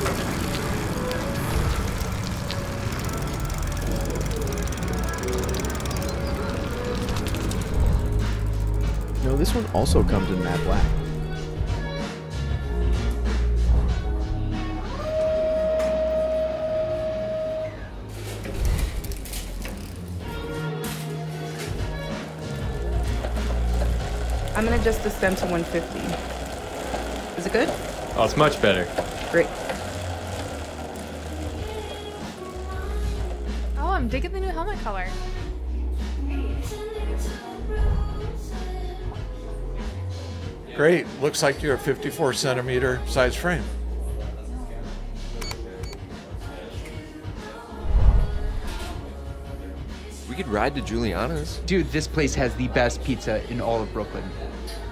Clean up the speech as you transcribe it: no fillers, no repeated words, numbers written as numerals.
No, this one also comes in matte black. I'm gonna adjust the stem to 150. Is it good? Oh, it's much better. Great. Oh, I'm digging the new helmet color. Great. Looks like you're a 54 centimeter size frame. We could ride to Juliana's. Dude, this place has the best pizza in all of Brooklyn.